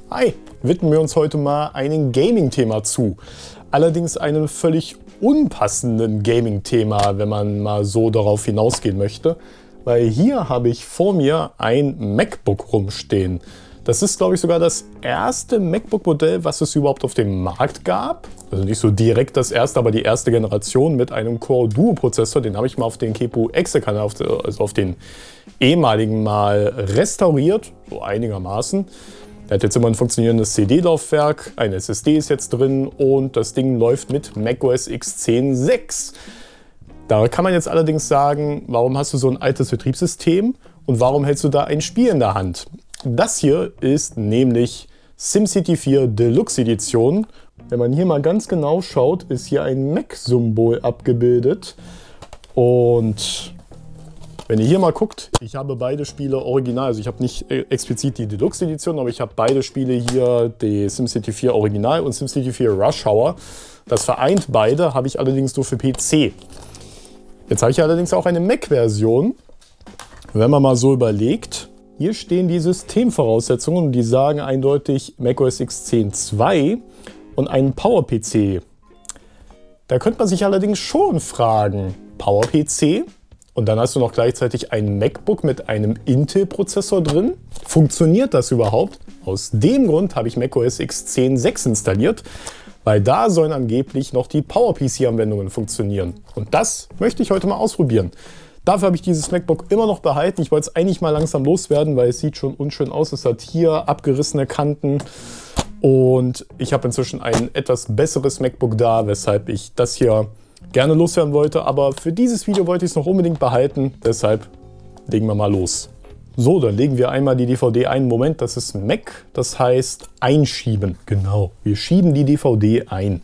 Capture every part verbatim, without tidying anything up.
Hi, widmen wir uns heute mal einem Gaming-Thema zu. Allerdings einem völlig unpassenden Gaming-Thema, wenn man mal so darauf hinausgehen möchte. Weil hier habe ich vor mir ein MacBook rumstehen. Das ist, glaube ich, sogar das erste MacBook-Modell, was es überhaupt auf dem Markt gab. Also nicht so direkt das erste, aber die erste Generation mit einem Core Duo Prozessor. Den habe ich mal auf den Kepu Exe-Kanal, also auf den ehemaligen mal restauriert, so einigermaßen. Der hat jetzt immer ein funktionierendes C D-Laufwerk, ein S S D ist jetzt drin und das Ding läuft mit macOS X zehn Punkt sechs. Da kann man jetzt allerdings sagen, warum hast du so ein altes Betriebssystem und warum hältst du da ein Spiel in der Hand? Das hier ist nämlich SimCity vier Deluxe Edition. Wenn man hier mal ganz genau schaut, ist hier ein Mac-Symbol abgebildet. Und wenn ihr hier mal guckt, ich habe beide Spiele original. Also ich habe nicht explizit die Deluxe Edition, aber ich habe beide Spiele hier, die SimCity vier Original und SimCity vier Rush Hour. Das vereint beide, habe ich allerdings nur für P C. Jetzt habe ich allerdings auch eine Mac-Version. Wenn man mal so überlegt, hier stehen die Systemvoraussetzungen und die sagen eindeutig macOS X zehn Punkt zwei und einen Power-P C. Da könnte man sich allerdings schon fragen, Power-P C und dann hast du noch gleichzeitig ein MacBook mit einem Intel-Prozessor drin. Funktioniert das überhaupt? Aus dem Grund habe ich macOS X zehn Punkt sechs installiert, weil da sollen angeblich noch die Power-P C-Anwendungen funktionieren. Und das möchte ich heute mal ausprobieren. Dafür habe ich dieses MacBook immer noch behalten. Ich wollte es eigentlich mal langsam loswerden, weil es sieht schon unschön aus. Es hat hier abgerissene Kanten. Und ich habe inzwischen ein etwas besseres MacBook da, weshalb ich das hier gerne loswerden wollte. Aber für dieses Video wollte ich es noch unbedingt behalten. Deshalb legen wir mal los. So, dann legen wir einmal die D V D ein. Moment, das ist Mac. Das heißt einschieben. Genau, wir schieben die D V D ein.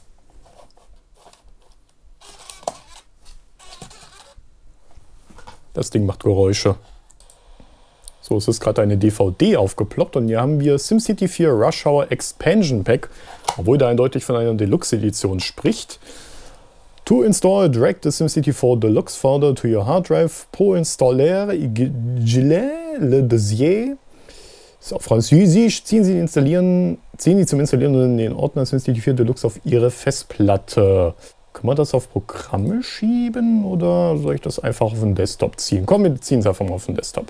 Das Ding macht Geräusche. So, es ist gerade eine D V D aufgeploppt und hier haben wir SimCity vier Rush Hour Expansion Pack, obwohl da eindeutig von einer Deluxe Edition spricht. To install, drag the SimCity vier Deluxe folder to your hard drive. Pour installer, gilet le dossier. Das ist auf Französisch. Ziehen Sie, installieren, ziehen Sie zum Installieren in den Ordner SimCity vier Deluxe auf Ihre Festplatte. Können wir das auf Programme schieben oder soll ich das einfach auf den Desktop ziehen? Komm, wir ziehen es einfach mal auf den Desktop.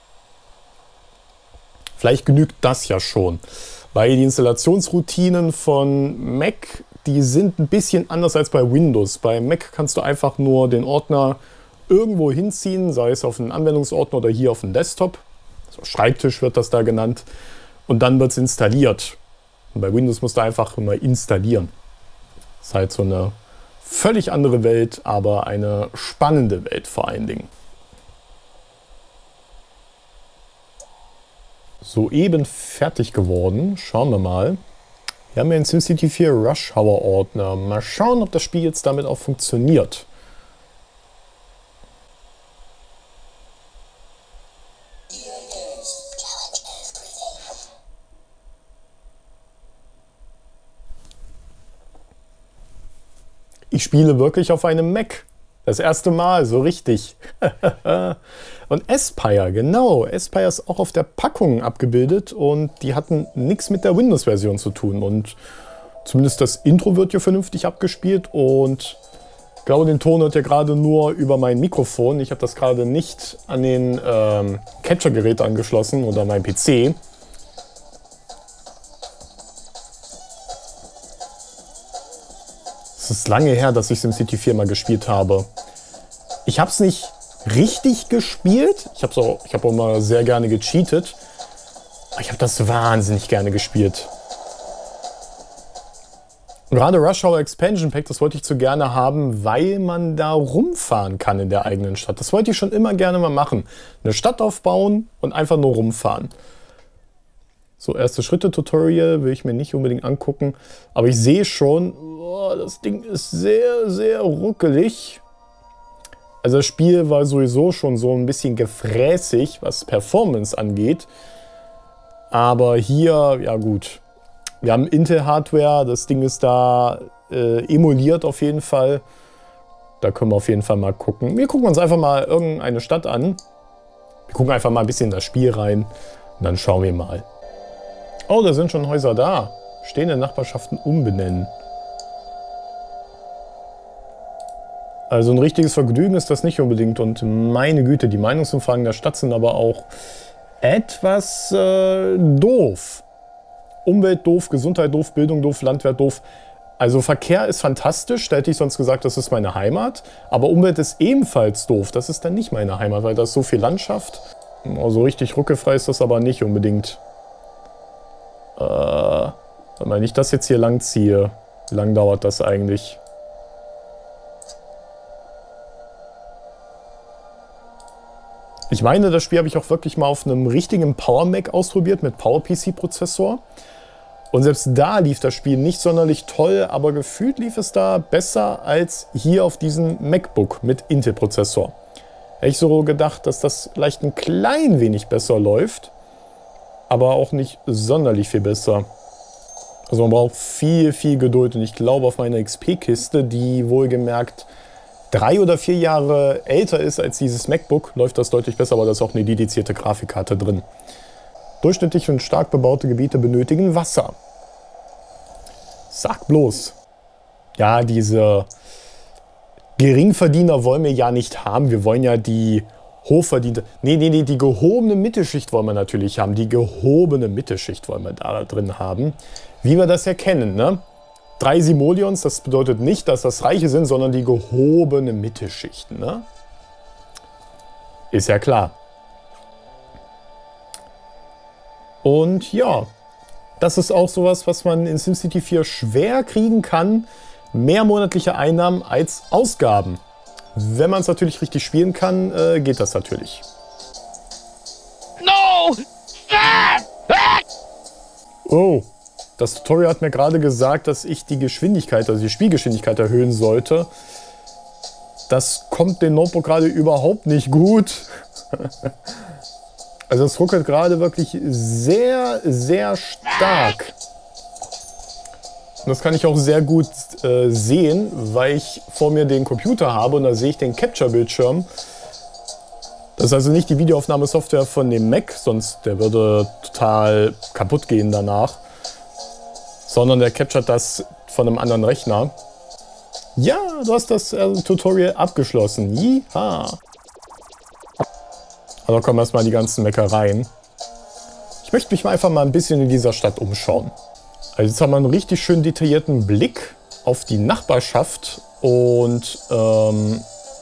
Vielleicht genügt das ja schon, weil die Installationsroutinen von Mac, die sind ein bisschen anders als bei Windows. Bei Mac kannst du einfach nur den Ordner irgendwo hinziehen, sei es auf einen Anwendungsordner oder hier auf den Desktop. Also Schreibtisch wird das da genannt. Und dann wird es installiert. Und bei Windows musst du einfach immer installieren. Das ist halt so eine völlig andere Welt, aber eine spannende Welt vor allen Dingen. Soeben fertig geworden. Schauen wir mal. Wir haben ja einen SimCity vier Rush Hour Ordner. Mal schauen, ob das Spiel jetzt damit auch funktioniert. Ich spiele wirklich auf einem Mac. Das erste Mal, so richtig. Und Aspire, genau. Aspire ist auch auf der Packung abgebildet und die hatten nichts mit der Windows-Version zu tun. Und zumindest das Intro wird hier vernünftig abgespielt und ich glaube, den Ton hört ihr gerade nur über mein Mikrofon. Ich habe das gerade nicht an den ähm, Capture-Gerät angeschlossen oder mein P C. Es ist lange her, dass ich SimCity vier mal gespielt habe. Ich habe es nicht richtig gespielt. Ich habe auch, ich hab auch mal sehr gerne gecheatet. Aber ich habe das wahnsinnig gerne gespielt. Gerade Rush Hour Expansion Pack, das wollte ich zu gerne haben, weil man da rumfahren kann in der eigenen Stadt. Das wollte ich schon immer gerne mal machen. Eine Stadt aufbauen und einfach nur rumfahren. So, erste Schritte-Tutorial will ich mir nicht unbedingt angucken. Aber ich sehe schon, oh, das Ding ist sehr, sehr ruckelig. Also das Spiel war sowieso schon so ein bisschen gefräßig, was Performance angeht. Aber hier, ja gut. Wir haben Intel-Hardware, das Ding ist da äh, emuliert auf jeden Fall. Da können wir auf jeden Fall mal gucken. Wir gucken uns einfach mal irgendeine Stadt an. Wir gucken einfach mal ein bisschen in das Spiel rein und dann schauen wir mal. Oh, da sind schon Häuser da. Stehende Nachbarschaften umbenennen. Also ein richtiges Vergnügen ist das nicht unbedingt. Und meine Güte, die Meinungsumfragen der Stadt sind aber auch etwas äh, doof. Umwelt doof, Gesundheit doof, Bildung doof, Landwirt doof. Also Verkehr ist fantastisch, da hätte ich sonst gesagt, das ist meine Heimat. Aber Umwelt ist ebenfalls doof, das ist dann nicht meine Heimat, weil da ist so viel Landschaft. Also richtig ruckelfrei ist das aber nicht unbedingt. Äh, wenn ich das jetzt hier lang ziehe, wie lange dauert das eigentlich? Ich meine, das Spiel habe ich auch wirklich mal auf einem richtigen Power Mac ausprobiert mit PowerPC-Prozessor. Und selbst da lief das Spiel nicht sonderlich toll, aber gefühlt lief es da besser als hier auf diesem MacBook mit Intel-Prozessor. Hätte ich so gedacht, dass das vielleicht ein klein wenig besser läuft, aber auch nicht sonderlich viel besser. Also man braucht viel, viel Geduld und ich glaube auf meiner X P-Kiste, die wohlgemerkt drei oder vier Jahre älter ist als dieses MacBook, läuft das deutlich besser, aber da ist auch eine dedizierte Grafikkarte drin. Durchschnittlich und stark bebaute Gebiete benötigen Wasser. Sag bloß. Ja, diese Geringverdiener wollen wir ja nicht haben. Wir wollen ja die Hochverdiente. Nee, nee, nee, die gehobene Mittelschicht wollen wir natürlich haben. Die gehobene Mittelschicht wollen wir da drin haben. Wie wir das ja kennen, ne? Drei Simoleons, das bedeutet nicht, dass das Reiche sind, sondern die gehobene Mittelschicht, ne? Ist ja klar. Und ja, das ist auch sowas, was man in SimCity vier schwer kriegen kann. Mehr monatliche Einnahmen als Ausgaben. Wenn man es natürlich richtig spielen kann, äh, geht das natürlich. No! Oh, das Tutorial hat mir gerade gesagt, dass ich die Geschwindigkeit, also die Spielgeschwindigkeit erhöhen sollte. Das kommt dem Notebook gerade überhaupt nicht gut. Also es ruckelt gerade wirklich sehr, sehr stark. Und das kann ich auch sehr gut äh, sehen, weil ich vor mir den Computer habe und da sehe ich den Capture-Bildschirm. Das ist also nicht die Videoaufnahmesoftware von dem Mac, sonst der würde total kaputt gehen danach. Sondern der capturet das von einem anderen Rechner. Ja, du hast das äh, Tutorial abgeschlossen. Jiha! Also kommen erstmal die ganzen Meckereien. Ich möchte mich mal einfach mal ein bisschen in dieser Stadt umschauen. Also jetzt haben wir einen richtig schön detaillierten Blick auf die Nachbarschaft und ähm,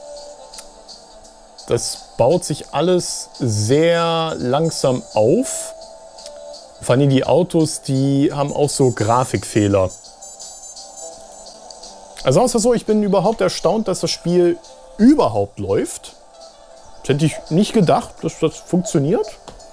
das baut sich alles sehr langsam auf. Vor allem die Autos, die haben auch so Grafikfehler. Also außer so, ich bin überhaupt erstaunt, dass das Spiel überhaupt läuft. Das hätte ich nicht gedacht, dass das funktioniert.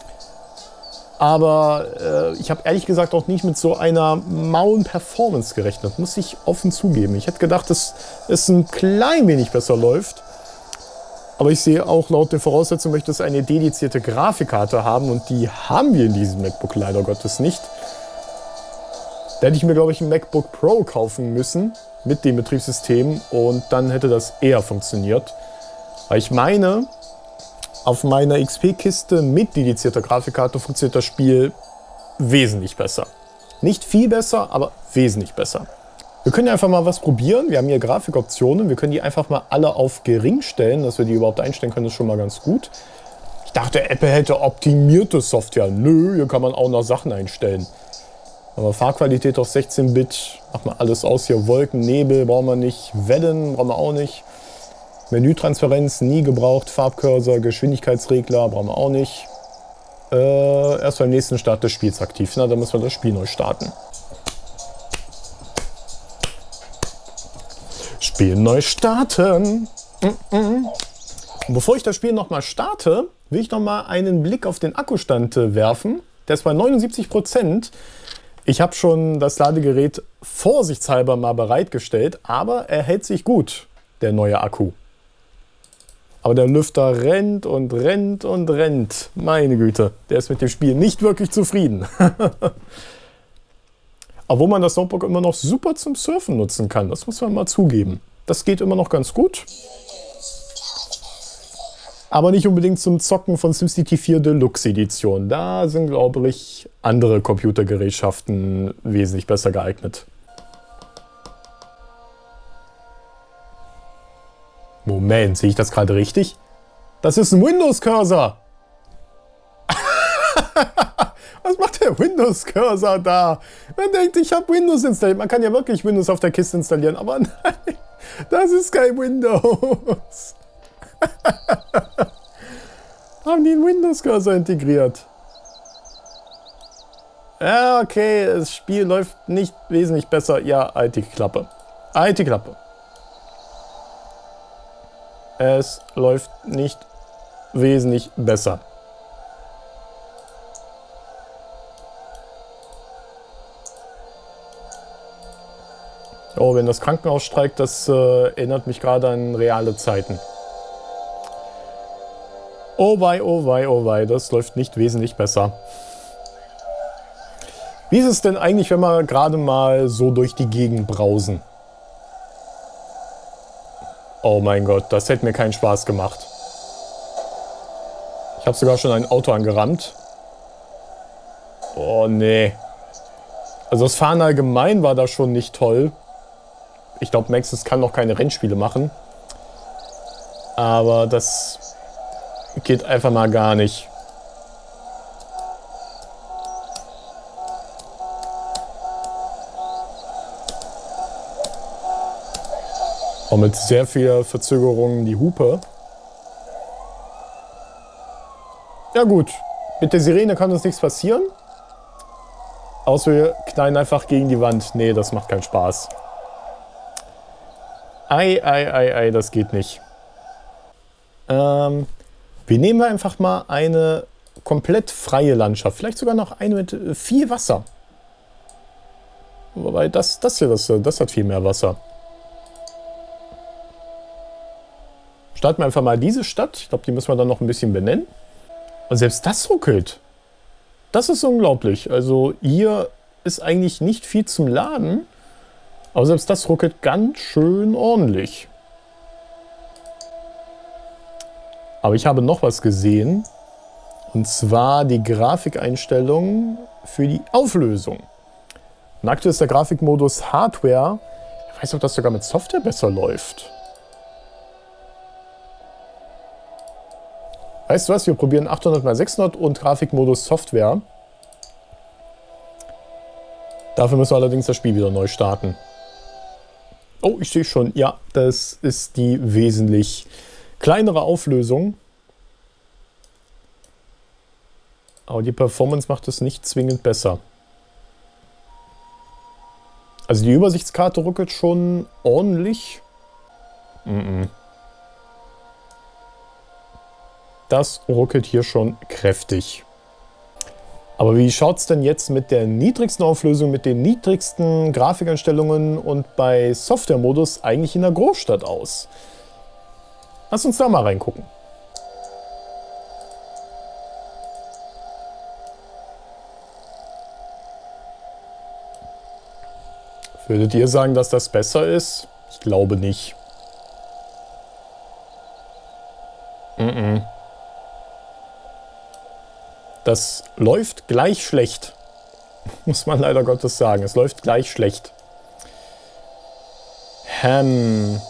Aber äh, ich habe ehrlich gesagt auch nicht mit so einer mauen Performance gerechnet, muss ich offen zugeben. Ich hätte gedacht, dass es ein klein wenig besser läuft. Aber ich sehe auch, laut der Voraussetzung möchte es eine dedizierte Grafikkarte haben und die haben wir in diesem MacBook leider Gottes nicht. Da hätte ich mir, glaube ich, ein MacBook Pro kaufen müssen mit dem Betriebssystem und dann hätte das eher funktioniert. Weil ich meine, auf meiner X P-Kiste mit dedizierter Grafikkarte funktioniert das Spiel wesentlich besser. Nicht viel besser, aber wesentlich besser. Wir können einfach mal was probieren. Wir haben hier Grafikoptionen. Wir können die einfach mal alle auf gering stellen. Dass wir die überhaupt einstellen können, ist schon mal ganz gut. Ich dachte, Apple hätte optimierte Software. Nö, hier kann man auch noch Sachen einstellen. Aber Farbqualität auf sechzehn Bit, macht mal alles aus hier. Wolken, Nebel brauchen wir nicht. Wellen brauchen wir auch nicht. Menütransparenz nie gebraucht. Farbcursor, Geschwindigkeitsregler brauchen wir auch nicht. Äh, erst beim nächsten Start des Spiels aktiv. Na, dann müssen wir das Spiel neu starten. Spiel neu starten. Und bevor ich das Spiel nochmal starte, will ich nochmal einen Blick auf den Akkustand werfen. Der ist bei neunundsiebzig Prozent. Ich habe schon das Ladegerät vorsichtshalber mal bereitgestellt, aber er hält sich gut, der neue Akku. Aber der Lüfter rennt und rennt und rennt. Meine Güte, der ist mit dem Spiel nicht wirklich zufrieden. Obwohl man das Notebook immer noch super zum Surfen nutzen kann. Das muss man mal zugeben. Das geht immer noch ganz gut. Aber nicht unbedingt zum Zocken von SimCity vier Deluxe Edition. Da sind, glaube ich, andere Computergerätschaften wesentlich besser geeignet. Moment, sehe ich das gerade richtig? Das ist ein Windows-Cursor! Was macht der Windows-Cursor da? Man denkt, ich habe Windows installiert. Man kann ja wirklich Windows auf der Kiste installieren, aber nein, das ist kein Windows. Haben die einen Windows-Cursor integriert? Ja, okay, das Spiel läuft nicht wesentlich besser. Ja, alte Klappe. Alte Klappe. Es läuft nicht wesentlich besser. Oh, wenn das Krankenhaus streikt, das äh, erinnert mich gerade an reale Zeiten. Oh wei, oh wei, oh wei, das läuft nicht wesentlich besser. Wie ist es denn eigentlich, wenn wir gerade mal so durch die Gegend brausen? Oh mein Gott, das hätte mir keinen Spaß gemacht. Ich habe sogar schon ein Auto angerammt. Oh nee. Also das Fahren allgemein war da schon nicht toll. Ich glaube, Maxis kann noch keine Rennspiele machen. Aber das geht einfach mal gar nicht. Auch mit sehr viel Verzögerung die Hupe. Ja gut, mit der Sirene kann uns nichts passieren. Außer wir knallen einfach gegen die Wand. Nee, das macht keinen Spaß. Ei, ei, ei, ei, das geht nicht. Ähm, wir nehmen einfach mal eine komplett freie Landschaft. Vielleicht sogar noch eine mit viel Wasser. Wobei das, das hier, das, das hat viel mehr Wasser. Starten wir einfach mal diese Stadt. Ich glaube, die müssen wir dann noch ein bisschen benennen. Und selbst das ruckelt. Das ist unglaublich. Also hier ist eigentlich nicht viel zum Laden. Aber selbst das ruckelt ganz schön ordentlich. Aber ich habe noch was gesehen. Und zwar die Grafikeinstellungen für die Auflösung. Und aktuell ist der Grafikmodus Hardware. Ich weiß nicht, ob das sogar mit Software besser läuft. Weißt du was? Wir probieren achthundert mal sechshundert und Grafikmodus Software. Dafür müssen wir allerdings das Spiel wieder neu starten. Oh, ich sehe schon. Ja, das ist die wesentlich kleinere Auflösung. Aber die Performance macht es nicht zwingend besser. Also die Übersichtskarte ruckelt schon ordentlich. Mm-mm. Das ruckelt hier schon kräftig. Aber wie schaut es denn jetzt mit der niedrigsten Auflösung, mit den niedrigsten Grafikeinstellungen und bei Software-Modus eigentlich in der Großstadt aus? Lass uns da mal reingucken. Würdet ihr sagen, dass das besser ist? Ich glaube nicht. Mm-mm. Das läuft gleich schlecht. Muss man leider Gottes sagen. Es läuft gleich schlecht. Hm.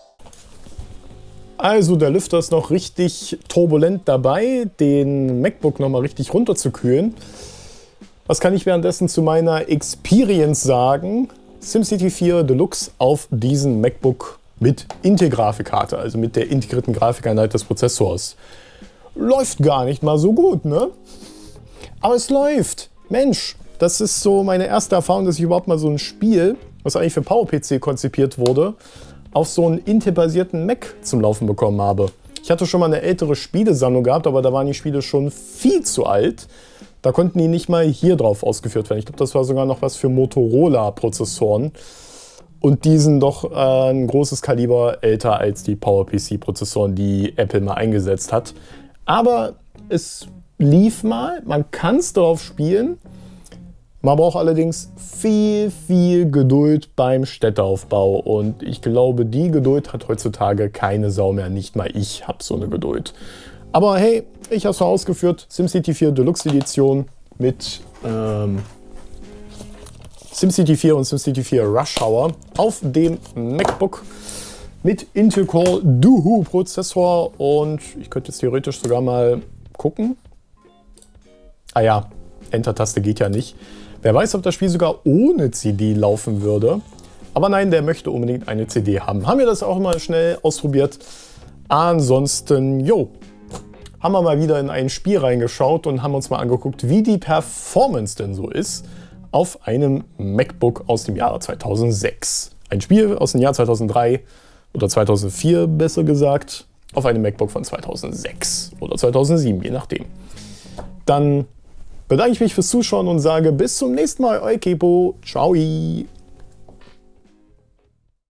Also der Lüfter ist noch richtig turbulent dabei, den MacBook noch mal richtig runterzukühlen. Was kann ich währenddessen zu meiner Experience sagen? SimCity vier Deluxe auf diesen MacBook mit Intel-Grafikkarte, also mit der integrierten Grafikeinheit des Prozessors. Läuft gar nicht mal so gut, ne? Aber es läuft. Mensch, das ist so meine erste Erfahrung, dass ich überhaupt mal so ein Spiel, was eigentlich für PowerPC konzipiert wurde, auf so einen Intel-basierten Mac zum Laufen bekommen habe. Ich hatte schon mal eine ältere Spielesammlung gehabt, aber da waren die Spiele schon viel zu alt. Da konnten die nicht mal hier drauf ausgeführt werden. Ich glaube, das war sogar noch was für Motorola-Prozessoren. Und die sind doch äh, ein großes Kaliber älter als die PowerPC-Prozessoren, die Apple mal eingesetzt hat. Aber es lief mal, man kann es drauf spielen. Man braucht allerdings viel, viel Geduld beim Städteaufbau. Und ich glaube, die Geduld hat heutzutage keine Sau mehr. Nicht mal ich habe so eine Geduld. Aber hey, ich habe es ausgeführt, SimCity vier Deluxe Edition mit ähm, SimCity vier und SimCity vier Rush Hour auf dem MacBook mit Intel Core Duo Prozessor und ich könnte jetzt theoretisch sogar mal gucken. Ah ja, Enter-Taste geht ja nicht. Wer weiß, ob das Spiel sogar ohne C D laufen würde. Aber nein, der möchte unbedingt eine C D haben. Haben wir das auch mal schnell ausprobiert. Ansonsten, jo, haben wir mal wieder in ein Spiel reingeschaut und haben uns mal angeguckt, wie die Performance denn so ist auf einem MacBook aus dem Jahre zweitausendsechs. Ein Spiel aus dem Jahr zweitausenddrei oder zweitausendvier besser gesagt, auf einem MacBook von zweitausendsechs oder zweitausendsieben, je nachdem. Dann bedanke ich mich fürs Zuschauen und sage bis zum nächsten Mal, euer Kepo, ciao.